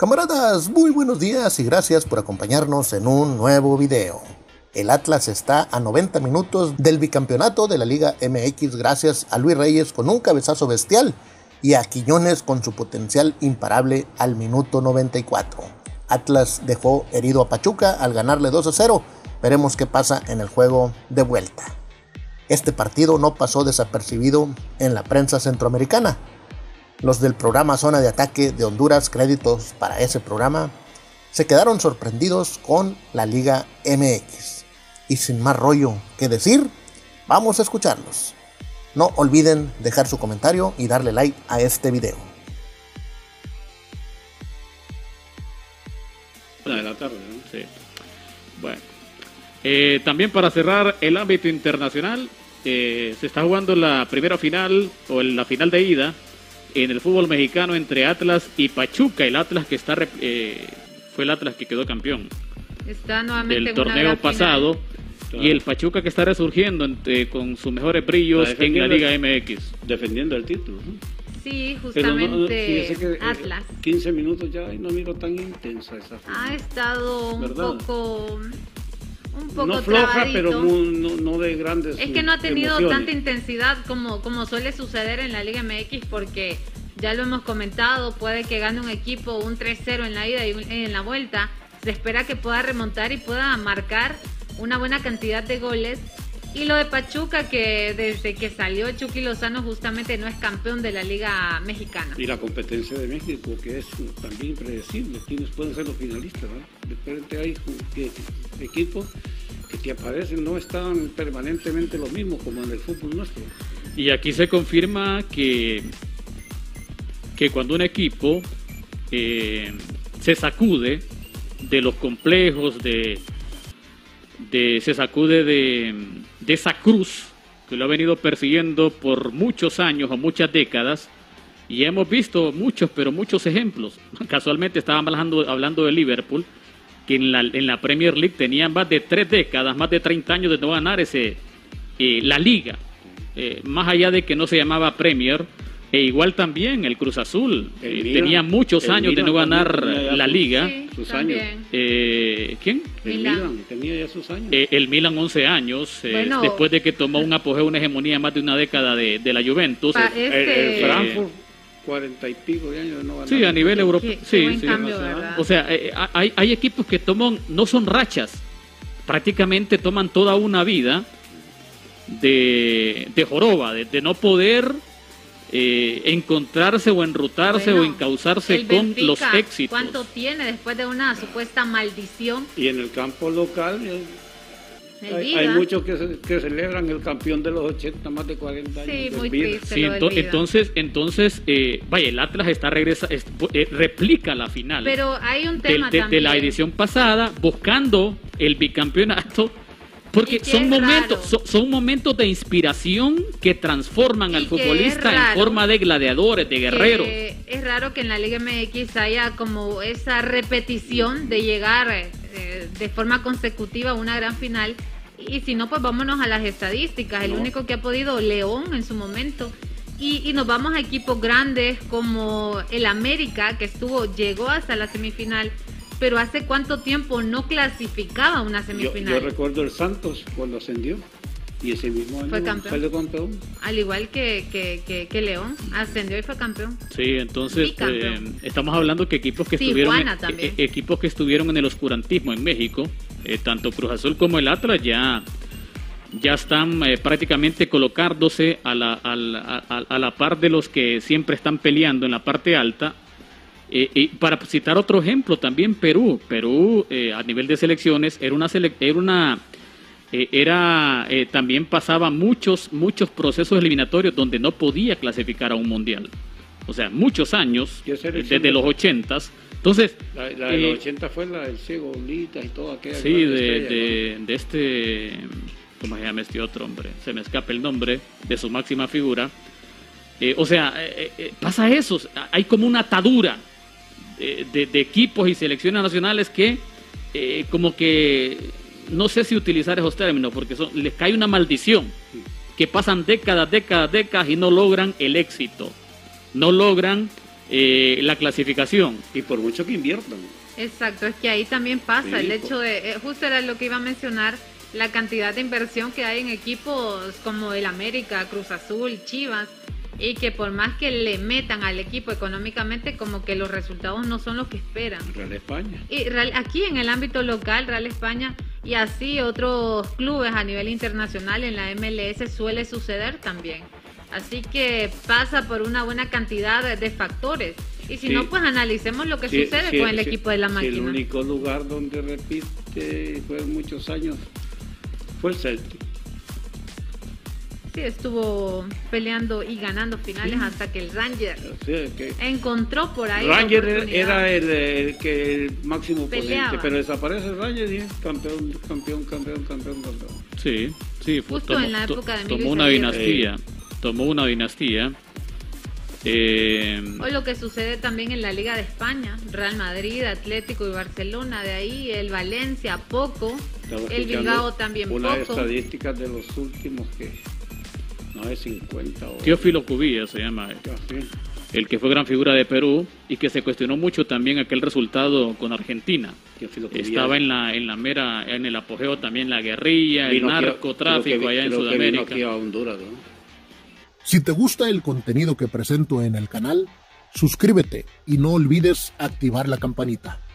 Camaradas, muy buenos días y gracias por acompañarnos en un nuevo video. El Atlas está a 90 minutos del bicampeonato de la Liga MX gracias a Luis Reyes con un cabezazo bestial y a Quiñones con su potencial imparable al minuto 94. Atlas dejó herido a Pachuca al ganarle 2-0. Veremos qué pasa en el juego de vuelta. Este partido no pasó desapercibido en la prensa centroamericana. Los del programa Zona de Ataque de Honduras, créditos para ese programa, se quedaron sorprendidos con la Liga MX. Y sin más rollo que decir, vamos a escucharlos. No olviden dejar su comentario y darle like a este video. De la tarde, ¿no? Sí. Bueno. También para cerrar el ámbito internacional, se está jugando la primera final, o la final de ida, en el fútbol mexicano entre Atlas y Pachuca. El Atlas que está fue el Atlas que quedó campeón está nuevamente del torneo pasado, claro. Y el Pachuca que está resurgiendo con sus mejores brillos en la Liga MX, defendiendo el título, ¿no? Sí, justamente que, Atlas. 15 minutos ya y no miro tan intensa esa final. Ha estado un poco no floja, pero no de grandes. Es que no ha tenido emociones. tanta intensidad como suele suceder en la Liga MX, porque ya lo hemos comentado, puede que gane un equipo un 3-0 en la ida y en la vuelta. Se espera que pueda remontar y pueda marcar una buena cantidad de goles. Y lo de Pachuca, que desde que salió Chucky Lozano justamente no es campeón de la Liga Mexicana. Y la competencia de México, que es también impredecible. ¿Quiénes pueden ser los finalistas? ¿No? De repente hay equipos que te aparecen, no están permanentemente lo mismo como en el fútbol nuestro. Y aquí se confirma que cuando un equipo se sacude de los complejos, se sacude de esa cruz que lo ha venido persiguiendo por muchos años o muchas décadas, y hemos visto muchos ejemplos. Casualmente estábamos hablando de Liverpool, que en la Premier League tenían más de 3 décadas, más de 30 años de no ganar la Liga, más allá de que no se llamaba Premier. E igual también el Cruz Azul tenía muchos años de no ganar la Liga. Sí, sus años. ¿Quién? El Milan tenía ya sus años. El Milan 11 años, bueno, después de que tomó un apogeo, una hegemonía más de una década de la Juventus. El Frankfurt, 40 y pico de años de no ganar. Sí, a nivel europeo. Sí, sí. Cambio, o sea, hay equipos que no son rachas, prácticamente toman toda una vida de joroba, de no poder encontrarse o enrutarse o encauzarse con Benfica, los éxitos. ¿Cuánto tiene después de una supuesta maldición? Y en el campo local hay muchos que celebran el campeón de los 80, más de 40 años. Sí, muy Vida. triste. Sí, entonces vaya, el Atlas replica la final. Pero hay un tema de la edición pasada, buscando el bicampeonato. Porque son momentos de inspiración que transforman al futbolista en forma de gladiadores, de guerreros. Es raro que en la Liga MX haya como esa repetición de llegar de forma consecutiva a una gran final. Y si no, pues vámonos a las estadísticas. El único que ha podido, León en su momento. Y nos vamos a equipos grandes como el América, que llegó hasta la semifinal. Pero ¿hace cuánto tiempo no clasificaba una semifinal? Yo recuerdo el Santos cuando ascendió y ese mismo año salió campeón. Al igual que León, ascendió y fue campeón. Sí, entonces estamos hablando que equipos que estuvieron en el oscurantismo en México, tanto Cruz Azul como el Atlas ya están prácticamente colocándose a la par de los que siempre están peleando en la parte alta. Y para citar otro ejemplo, también Perú a nivel de selecciones también pasaba muchos procesos eliminatorios donde no podía clasificar a un mundial. O sea, muchos años, desde los 80s. Entonces, la de los 80 fue la del Ciego Lita y todo aquella. Sí, ¿cómo se llama este otro hombre? Se me escapa el nombre de su máxima figura. Pasa eso, hay como una atadura de equipos y selecciones nacionales que como que no sé si utilizar esos términos porque les cae una maldición, que pasan décadas y no logran el éxito, no logran la clasificación. Y por mucho que inviertan. Exacto, es que ahí también pasa Sí, el hecho de, justo era lo que iba a mencionar, la cantidad de inversión que hay en equipos como el América, Cruz Azul, Chivas, y que por más que le metan al equipo económicamente, como que los resultados no son los que esperan. Real España. Y aquí en el ámbito local, Real España, y así otros clubes a nivel internacional en la MLS suele suceder también. Así que pasa por una buena cantidad de factores. Y si no, pues analicemos lo que sucede con el equipo de la máquina. El único lugar donde repite fue muchos años fue el Celtic. Sí, estuvo peleando y ganando finales hasta que el Ranger encontró por ahí. Ranger era el máximo Peleaba. ponente, pero desaparece el Ranger y es campeón. Sí, justo en la época de Emilio tomó una Izaguirre. dinastía. Tomó una dinastía. O lo que sucede también en la Liga de España, Real Madrid, Atlético y Barcelona, de ahí el Valencia poco, el Bilbao también poco. Unas estadísticas de los últimos que no es 50 o... Teófilo Cubilla se llama él. Sí. El que fue gran figura de Perú y que se cuestionó mucho también aquel resultado con Argentina. Estaba en el apogeo también la guerrilla, el narcotráfico allá en Sudamérica. Aquí a Honduras, ¿no? Si te gusta el contenido que presento en el canal, suscríbete y no olvides activar la campanita.